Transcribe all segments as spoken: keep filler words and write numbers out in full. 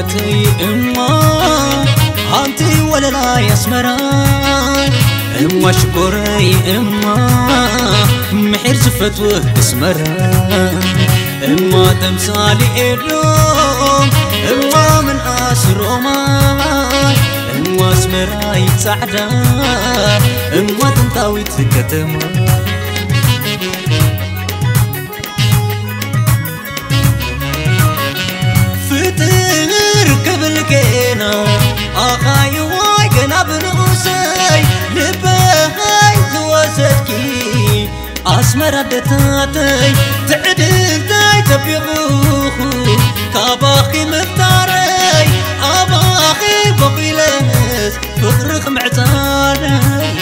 غبرتي إما هانتي ولا لا يسمراي إما شكوري إما محير زفتوه اسمراي إما تمثالي اليوم إما من آسر أماي إما اسمراي سعدا إما تنطاوي تكتما فتر قبل كينا أخاي واي قنا بنقصي لبهاي زوازتكي أسمر دتاتي تعدل تاي تبيغوخو كاباخي مفتاري أباخي بقيلس فقرخ معتاني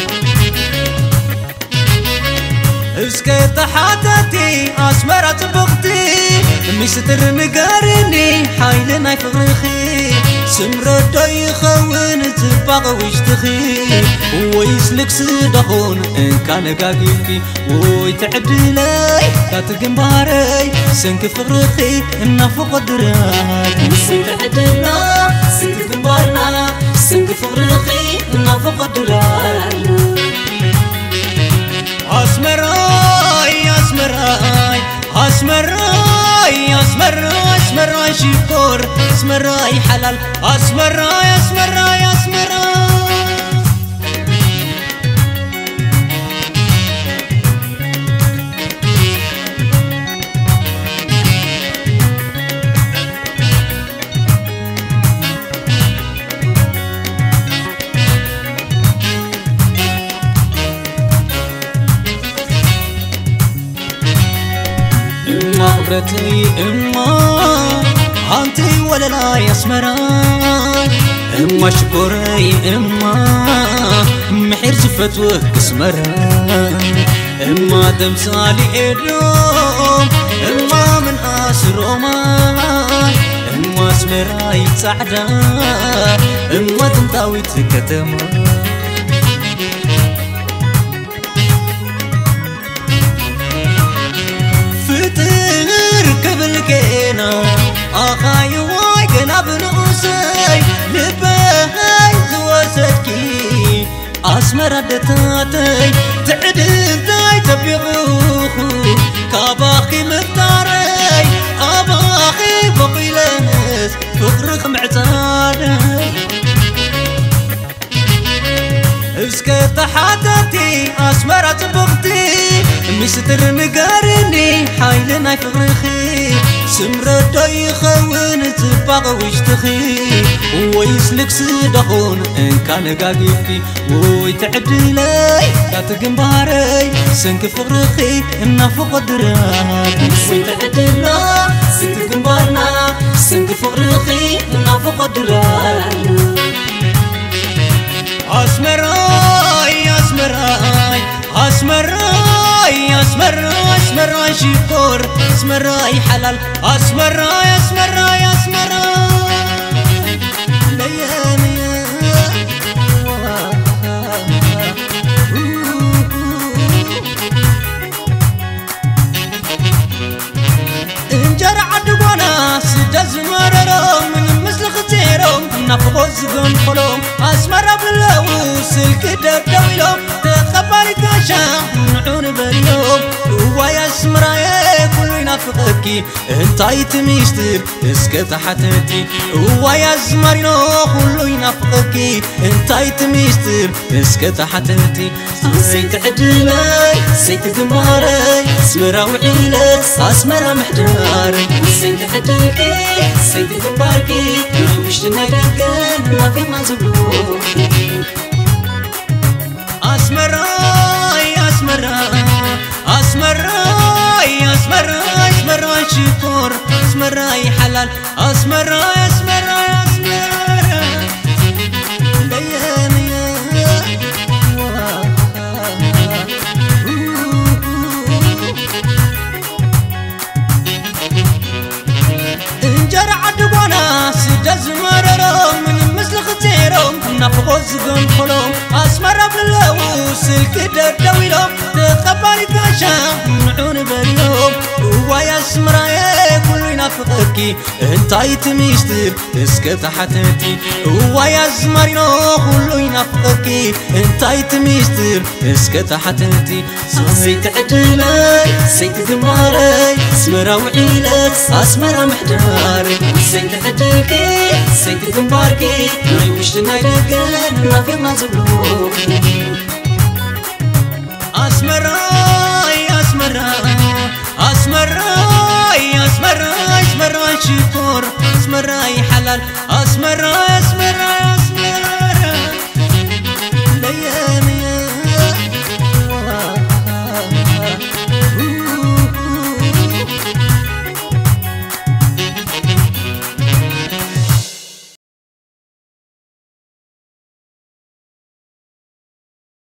اسكت حاتتي أسمرت بغتي مستر مقارني حايلنا فغرخي سمر داي خون تباغ ويشتخي ويسلك صدخون إن كان قاقيكي ويتعدلي كاتقنباري سنك فغرخي إنا فوق الدراي سنك عدلنا سنك قنبارنا سنك فغرخي إنا فوق الدراي أسمراي أسمراي أسمراي أسمراي أسمراي شكور أسمراي حلال أسمراي أسمراي أسمراي غبرتي إما هانتي ولا لا يسمراي إما شكوري إما محير زفتوه اسمراي إما تمثالي اليوم إما من آسر أماي إما اسمراي سعدا إما تنطاوي تكتما كينا أخاي واي قنا بنقصي لبهاي زوازتكي أسمر دتاتي تعدل تاي تبيغوخو كاباخي مفتاري أباخي بقيلس فقرخ معتاني اسكت حاتتي أسمرت بغتي مستر مقارني حايلنا فغرخي سمر داي خون تباغ ويشتخي ويسلك صدخون إن كان قاقيكي ويتعدلي كاتقنباري سنك فغرخي إنا فوق الدراي سنك عدلنا سنك قنبارنا سنك فغرخي إنا فوق الدراي أسمراي أسمراي أسمراي أسمراي أسمراي شكور أسمراي حلال أسمراي أسمراي أسمراي ليالي انجر عدوانا سجز مررهم من مثل ختيرهم نفقو زقن خلوم أسمر بلو سلك دردويلهم تخبري كاشا نعون باليوم ويا اسمراي كل ينافقكي انتاي تميستر اسكت حتتي ويا اسمرينو كل ينافقكي انتاي تميستر اسكت حتتي سيت عدلي سيت قماري اسمرا وعيلك اسمرا محجاري سيت عدلكي سيت قماركي وش نايدكن ما في ما زبلوك أسمراي أسمراي أسمراي أسمراي أسمراي شكور أسمراي حلال أسمراي أسمراي أسمراي ليالي انجر عدوانا سجز مررهم من مثل ختيرهم نفقو زقن خلوم أسمر بلو سلك دردويلهم تخبري كاشا نعون باليوم ويا اسمراي كل ينافقكي انتاي تميستر اسكت حتتي هو يا زمرينو كله ينافقكي انتاي تميستر اسكت حتتي سيت عدلي سيت دماري اسمرا وعيلك اسمرا محجاري سيت عدلكي سيت دماركي ناي وشتنا يرقن رافي ما زبلوكي اسمراي اسمراي اسمراي اسمراي اسمراي شكور اسمراي حلال اسمراي اسمراي